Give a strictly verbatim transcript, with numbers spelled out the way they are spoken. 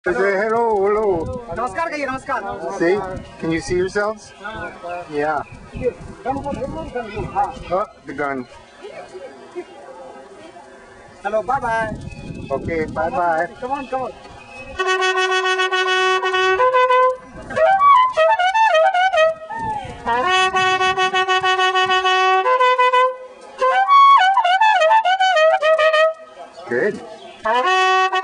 Say hello, hello. नमस्कार कहिए नमस्कार. See? Can you see yourselves? Yeah. Oh, the gun. Hello, bye bye. Okay, bye bye. Come on, come on. Good.